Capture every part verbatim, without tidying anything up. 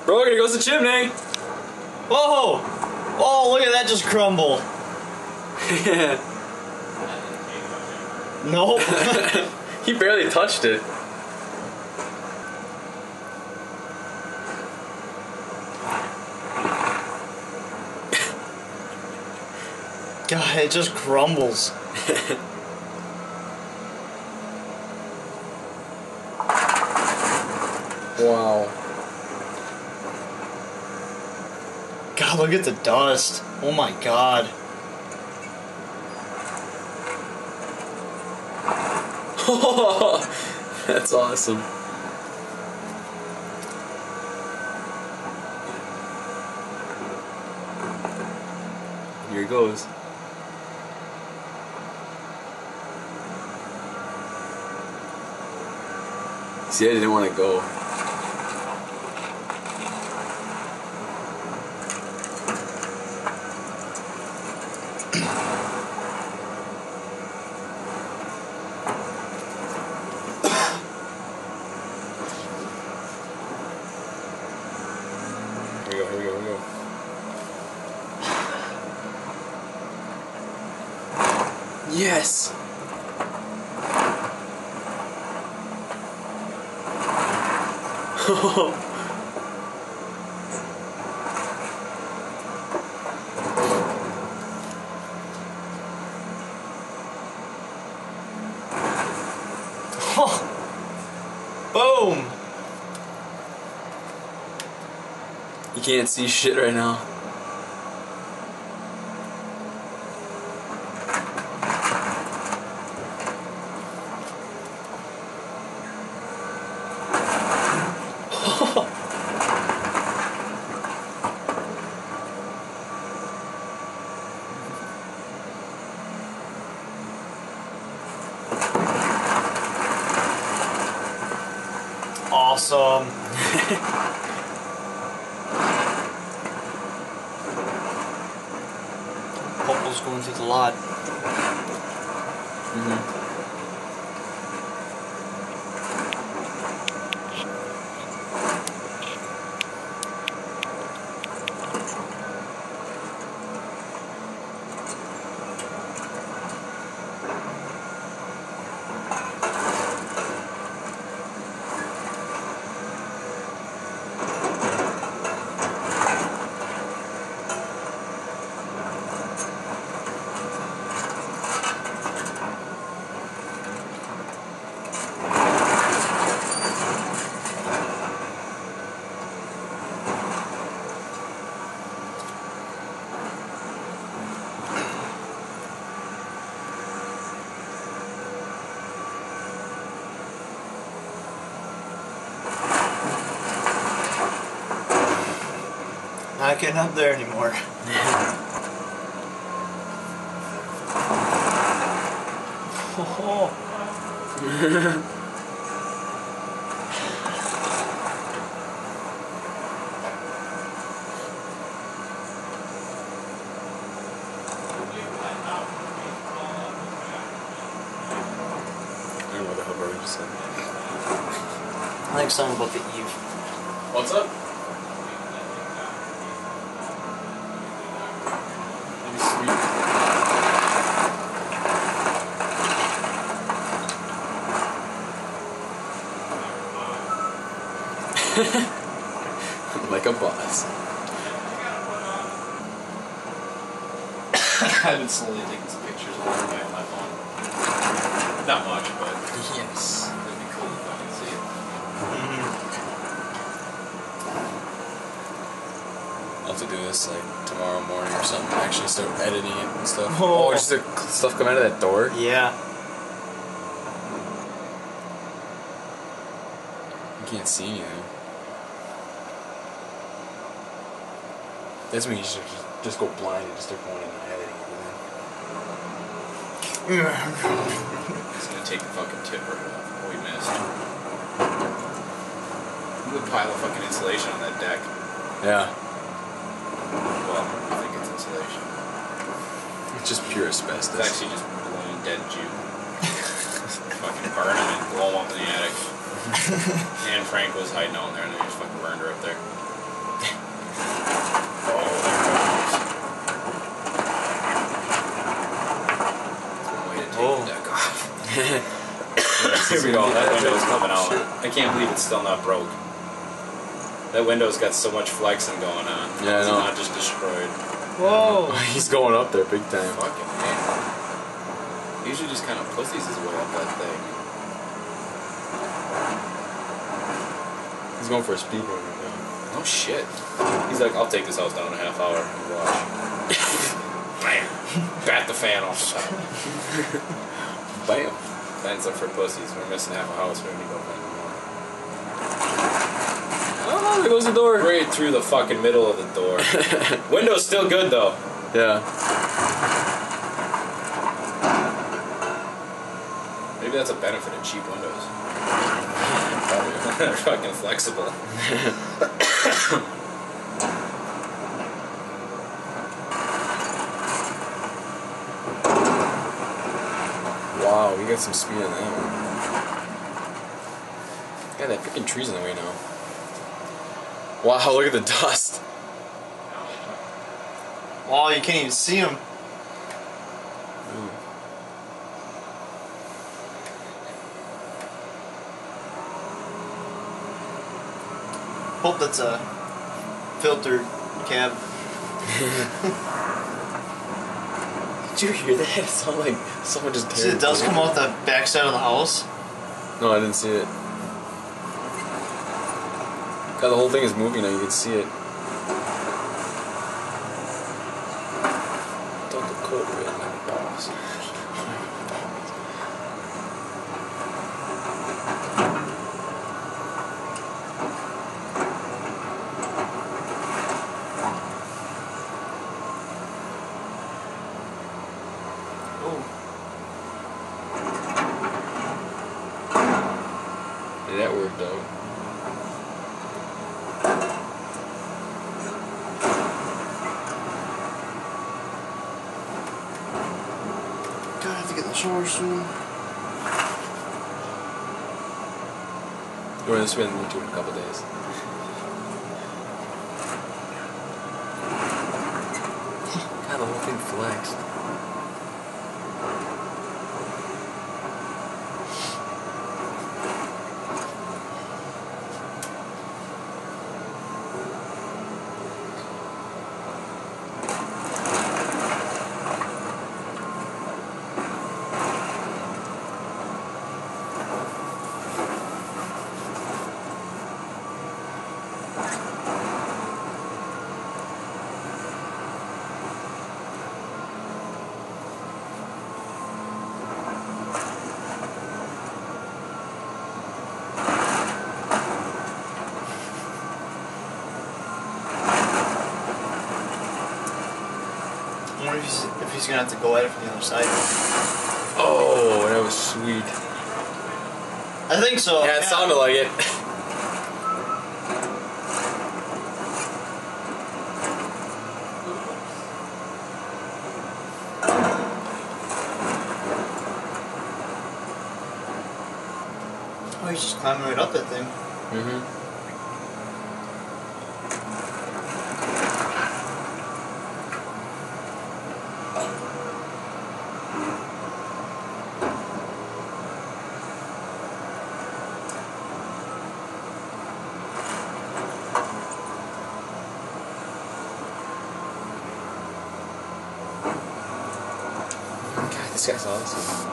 Bro, here goes the chimney! Whoa! Oh, look at that just crumble. Yeah. Nope. He barely touched it. God, it just crumbles. Wow. God, look at the dust. Oh my God. That's awesome. Here he goes. See, I didn't want to go. Here we go, here we go, here we go. Yes! Boom! You can't see shit right now. Awesome. Bubble's going through the lot. Mm-hmm. Not getting up there anymore. Oh. I don't know what the hell Barbie just said. I think something about the Eve. What's up? Like a boss. I've been slowly taking some pictures of my on my phone. Not much, but Yes. it'd be cool if I could see it. Mm-hmm. I'll have to do this like tomorrow morning or something. Actually start editing it and stuff. Oh. Oh, just the stuff come out of that door? Yeah. You can't see anything. That's when you should just, just go blind and just start going into editing everything. It's gonna take the fucking tip right off. What we missed. Look at the pile of fucking insulation on that deck. Yeah. Well, I think it's insulation. It's just pure asbestos. It's actually just balloon dead Jew. Fucking burn him and blow him up in the attic. And Frank was hiding out in there and they just fucking burned her up there. Oh. Deck off. Here we go. That window's coming out. I can't believe it's still not broke. That window's got so much flexing going on. Yeah, I it's know. not just destroyed. Whoa. He's going up there big time. Fucking man. He usually just kind of pussies his way up that thing. He's going for a speed run right now. Oh shit. He's like, I'll take this house down in a half hour and watch. Bam. Bat the fan off the top. Bam. Fans up for pussies. We're missing half a house. We're gonna go find more. Oh, there goes the door. Right through the fucking middle of the door. Window's still good though. Yeah. Maybe that's a benefit of cheap windows. They're fucking flexible. Wow, we got some speed on that one. Yeah, that freaking tree's in the way now. Wow, look at the dust. Wow, you can't even see him. Ooh. Hope that's a filtered cab. Did you hear that? It sounded like someone just See, teared it does through. come out the backside of the house. No, I didn't see it. God, the whole thing is moving now, you can see it. Don't the code red like balls. Yeah, that worked out. God, I have to get in the shower soon. We're gonna spend YouTube in a couple days. God, the whole thing flexed. I wonder if he's, if he's gonna have to go at it from the other side. Oh, that was sweet. I think so. Yeah, it sounded like it. Oh, he's just climbing right up that thing. Mm-hmm. God, this guy's awesome.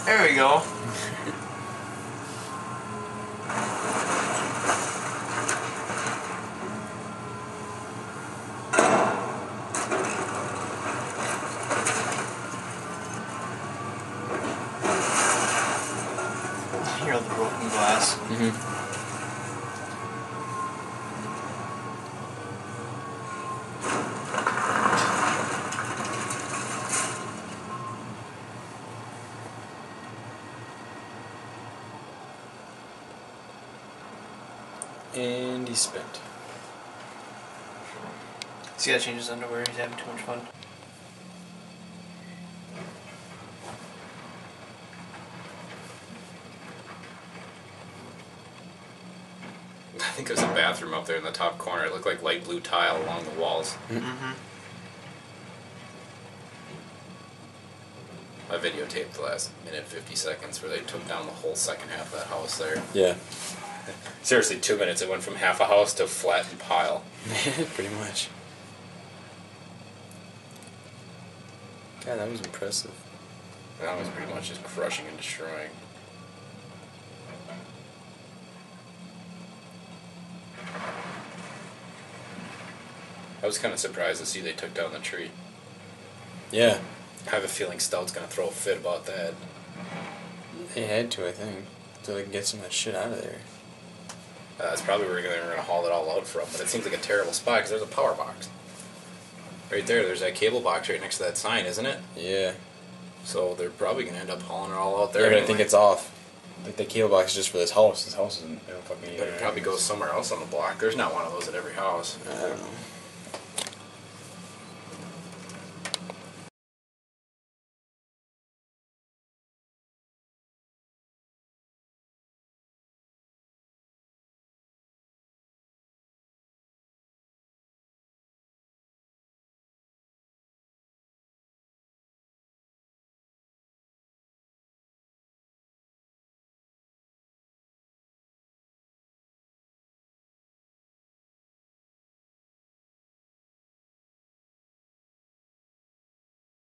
There we go. Hear all the broken glass. Mm-hmm. And he's spent. He's gotta change his underwear, he's having too much fun. I think there's a bathroom up there in the top corner. It looked like light blue tile along the walls. Mm-hmm. I videotaped the last minute fifty seconds where they took down the whole second half of that house there. Yeah. Seriously, two minutes. It went from half a house to flattened pile. Pretty much. God, that was impressive. That was pretty much just crushing and destroying. I was kind of surprised to see they took down the tree. Yeah. I have a feeling Stout's going to throw a fit about that. They had to, I think, so they can get some of that shit out of there. Uh, that's probably where they're going to haul it all out from, but it seems like a terrible spot because there's a power box. Right there, there's that cable box right next to that sign, isn't it? Yeah. So they're probably going to end up hauling it all out there. They're gonna anyway. think it's off. Like the cable box is just for this house. This house isn't. They don't fucking need But it. it probably goes somewhere else on the block. There's not one of those at every house. I don't know.